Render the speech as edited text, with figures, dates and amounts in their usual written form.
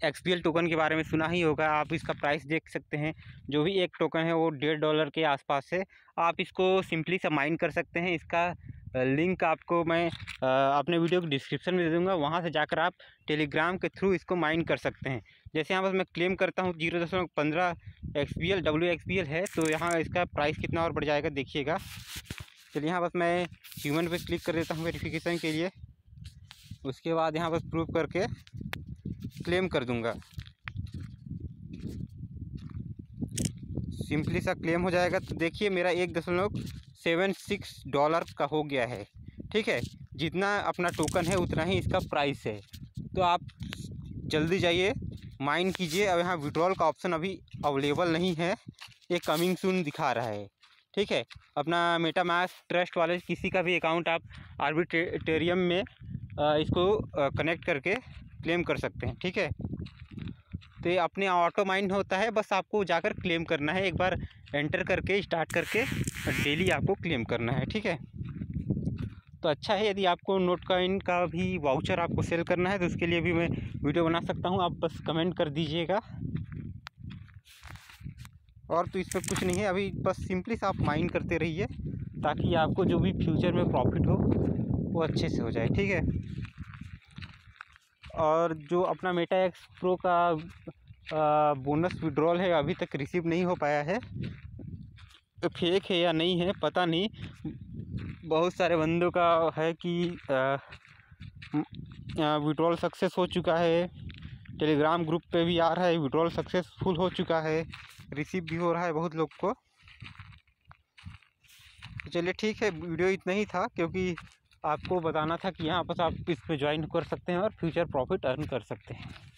XPL token के बारे में सुना ही होगा। आप इसका प्राइस देख सकते हैं, जो भी एक टोकन है वो $1.5 के आसपास है। आप इसको सिंपली सा माइन कर सकते हैं। इसका लिंक आपको मैं अपने वीडियो के डिस्क्रिप्शन में दे दूँगा, वहाँ से जाकर आप टेलीग्राम के थ्रू इसको माइन कर सकते हैं। जैसे यहाँ बस मैं क्लेम करता हूँ 0.15 XPL WXPL है, तो यहाँ इसका प्राइस कितना और बढ़ जाएगा देखिएगा। चलिए यहाँ बस मैं ह्यूमन पे क्लिक कर देता हूँ वेरिफिकेशन के लिए। उसके बाद यहाँ बस प्रूव करके क्लेम कर दूंगा। सिंपली सा क्लेम हो जाएगा। तो देखिए मेरा $1.76 का हो गया है। ठीक है, जितना अपना टोकन है उतना ही इसका प्राइस है। तो आप जल्दी जाइए, माइन कीजिए। अब यहाँ विड्रॉल का ऑप्शन अभी अवेलेबल नहीं है, ये कमिंग सून दिखा रहा है। ठीक है, अपना मेटामास्क ट्रस्ट वाले किसी का भी अकाउंट आप आर्बिट्रेरियम में इसको कनेक्ट करके क्लेम कर सकते हैं। ठीक है, तो ये अपने ऑटो माइन होता है, बस आपको जाकर क्लेम करना है। एक बार एंटर करके स्टार्ट करके डेली आपको क्लेम करना है। ठीक है, तो अच्छा है। यदि आपको नोटकॉइन का भी वाउचर आपको सेल करना है तो उसके लिए भी मैं वीडियो बना सकता हूँ, आप बस कमेंट कर दीजिएगा। और तो इसमें कुछ नहीं है, अभी बस सिंपली से आप माइन करते रहिए ताकि आपको जो भी फ्यूचर में प्रॉफिट हो वो अच्छे से हो जाए। ठीक है, और जो अपना मेटाएक्स प्रो का बोनस विड्रॉल है अभी तक रिसीव नहीं हो पाया है। फेक है या नहीं है पता नहीं। बहुत सारे बंदों का है कि विड्रॉल सक्सेस हो चुका है, टेलीग्राम ग्रुप पे भी आ रहा है विड्रॉल सक्सेसफुल हो चुका है, रिसीव भी हो रहा है बहुत लोग को। चलिए ठीक है, वीडियो इतना ही था क्योंकि आपको बताना था कि यहाँ पर आप इस पे ज्वाइन कर सकते हैं और फ्यूचर प्रॉफिट अर्न कर सकते हैं।